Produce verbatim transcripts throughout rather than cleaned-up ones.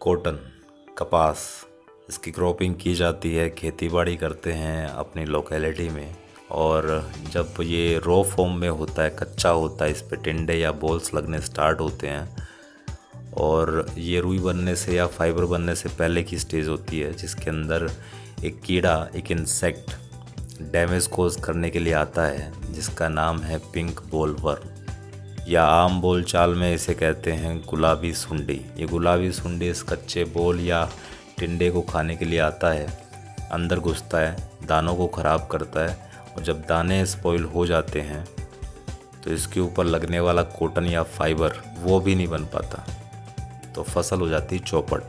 Cotton, कपास, इसकी cropping की जाती है, खेतीबाड़ी करते हैं अपनी लोकेलिटी में। और जब ये रॉ फॉर्म में होता है, कच्चा होता है, इस पे टिंडे या बॉल्स लगने स्टार्ट होते हैं। और ये रुई बनने से या फाइबर बनने से पहले की स्टेज होती है, जिसके अंदर एक कीड़ा, एक इंसेक्ट डैमेज कोज करने के लिए आता है, जिसका नाम है पिंक बोलवर्म, या आम बोल चाल में इसे कहते हैं गुलाबी सुंडी। ये गुलाबी सुंडी इस कच्चे बोल या टिंडे को खाने के लिए आता है, अंदर घुसता है, दानों को ख़राब करता है, और जब दाने स्पॉइल हो जाते हैं तो इसके ऊपर लगने वाला कॉटन या फाइबर वो भी नहीं बन पाता, तो फसल हो जाती चौपट।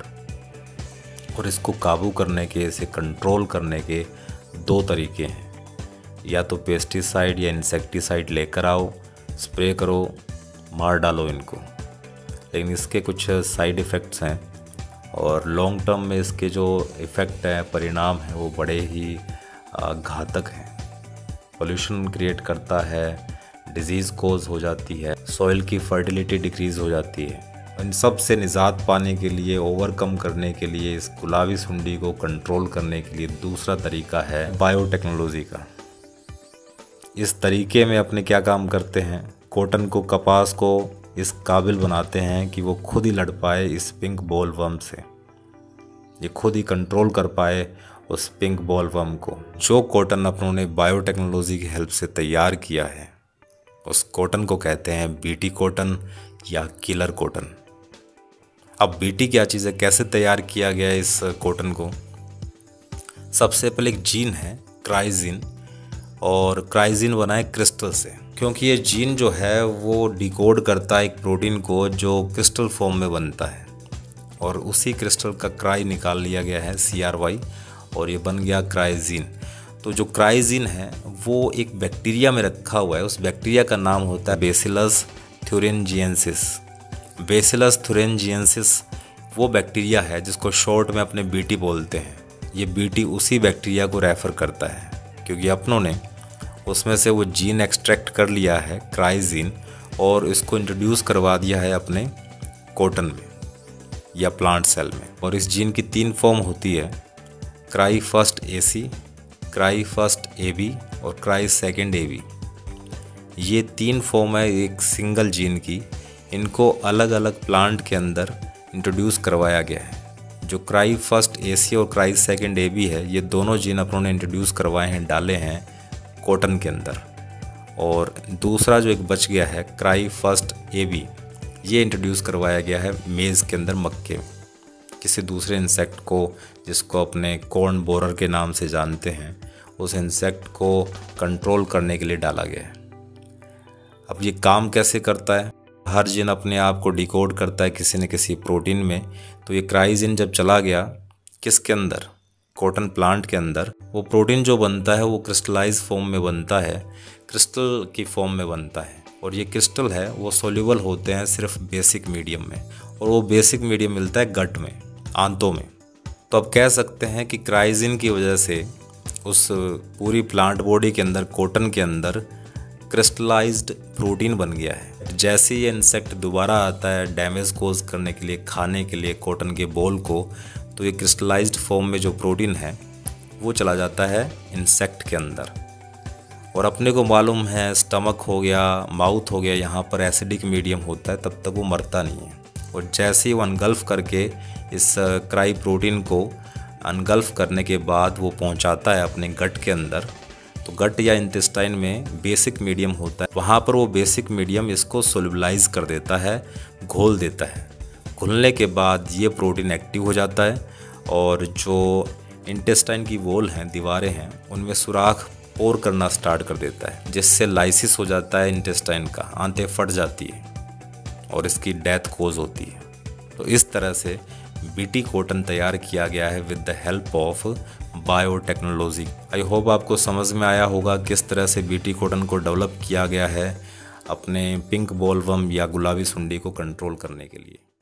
और इसको काबू करने के, इसे कंट्रोल करने के दो तरीके हैं, या तो पेस्टिसाइड या इंसेक्टिसाइड लेकर आओ, स्प्रे करो, मार डालो इनको। लेकिन इसके कुछ साइड इफ़ेक्ट्स हैं, और लॉन्ग टर्म में इसके जो इफ़ेक्ट हैं, परिणाम हैं, वो बड़े ही घातक हैं। पोल्यूशन क्रिएट करता है, डिजीज़ कोज हो जाती है, सॉइल की फर्टिलिटी डिक्रीज़ हो जाती है। इन सब से निजात पाने के लिए, ओवरकम करने के लिए, इस गुलाबी सुंडी को कंट्रोल करने के लिए दूसरा तरीका है बायोटेक्नोलॉजी का। इस तरीके में अपने क्या काम करते हैं, कॉटन को, कपास को इस काबिल बनाते हैं कि वो खुद ही लड़ पाए इस पिंक बोलवर्म से, ये खुद ही कंट्रोल कर पाए उस पिंक बोलवर्म को। जो कॉटन अपनों ने बायोटेक्नोलॉजी की हेल्प से तैयार किया है, उस कॉटन को कहते हैं बीटी कॉटन या किलर कॉटन। अब बीटी क्या चीज़ है, कैसे तैयार किया गया है इस कॉटन को? सबसे पहले एक जीन है क्राइजिन, और क्राइजिन बना है क्रिस्टल से, क्योंकि ये जीन जो है वो डिकोड करता है एक प्रोटीन को जो क्रिस्टल फॉर्म में बनता है, और उसी क्रिस्टल का क्राई निकाल लिया गया है सी आर वाई, और ये बन गया क्राइजिन। तो जो क्राइजिन है वो एक बैक्टीरिया में रखा हुआ है, उस बैक्टीरिया का नाम होता है बेसिलस थुरिनजिएंसिस। बेसिलस थुरिनजिएंसिस वो बैक्टीरिया है जिसको शॉर्ट में अपने बीटी बोलते हैं। ये बीटी उसी बैक्टीरिया को रेफ़र करता है, क्योंकि अपनों ने उसमें से वो जीन एक्सट्रैक्ट कर लिया है क्राइजिन, और इसको इंट्रोड्यूस करवा दिया है अपने कॉटन में या प्लांट सेल में। और इस जीन की तीन फॉर्म होती है, cry first A C, cry first A B और क्राई सेकेंड ए बी। ये तीन फॉर्म है एक सिंगल जीन की, इनको अलग अलग प्लांट के अंदर इंट्रोड्यूस करवाया गया है। जो क्राई फर्स्ट ए सी और क्राई सेकेंड ए बी है, ये दोनों जीन अपनों ने इंट्रोड्यूस करवाए हैं, डाले हैं कॉटन के अंदर। और दूसरा जो एक बच गया है क्राई फर्स्ट ए बी, ये इंट्रोड्यूस करवाया गया है मेज़ के अंदर, मक्के, किसी दूसरे इंसेक्ट को, जिसको अपने कॉर्न बोरर के नाम से जानते हैं, उस इंसेक्ट को कंट्रोल करने के लिए डाला गया है। अब ये काम कैसे करता है? हर जीन अपने आप को डिकोड करता है किसी न किसी प्रोटीन में। तो ये क्राइजिन जब चला गया किसके अंदर, कॉटन प्लांट के अंदर, वो प्रोटीन जो बनता है वो क्रिस्टलाइज फॉर्म में बनता है, क्रिस्टल की फॉर्म में बनता है। और ये क्रिस्टल है वो सोल्यूबल होते हैं सिर्फ बेसिक मीडियम में, और वो बेसिक मीडियम मिलता है गट में, आंतों में। तो अब कह सकते हैं कि क्राइजिन की वजह से उस पूरी प्लांट बॉडी के अंदर, कॉटन के अंदर क्रिस्टलाइज्ड प्रोटीन बन गया है। जैसे ये इंसेक्ट दोबारा आता है डैमेज कोज करने के लिए, खाने के लिए कॉटन के बोल को, तो ये क्रिस्टलाइज्ड फॉर्म में जो प्रोटीन है वो चला जाता है इंसेक्ट के अंदर। और अपने को मालूम है स्टमक हो गया, माउथ हो गया, यहाँ पर एसिडिक मीडियम होता है, तब तक वो मरता नहीं है। और जैसे ही वो अनगल्फ करके इस क्राई प्रोटीन को अनगल्फ करने के बाद वो पहुँचाता है अपने गट के अंदर, तो गट या इंटेस्टाइन में बेसिक मीडियम होता है, वहाँ पर वो बेसिक मीडियम इसको सोल्यूबलाइज कर देता है, घोल देता है। घुलने के बाद ये प्रोटीन एक्टिव हो जाता है, और जो इंटेस्टाइन की वॉल हैं, दीवारें हैं, उनमें सुराख पोर करना स्टार्ट कर देता है, जिससे लाइसिस हो जाता है इंटेस्टाइन का, आंतें फट जाती है और इसकी डेथ कोज होती है। तो इस तरह से बीटी कॉटन तैयार किया गया है with the help of biotechnology. I hope आपको समझ में आया होगा किस तरह से बीटी कॉटन को डेवलप किया गया है अपने पिंक बोलवर्म या गुलाबी सुंडी को कंट्रोल करने के लिए।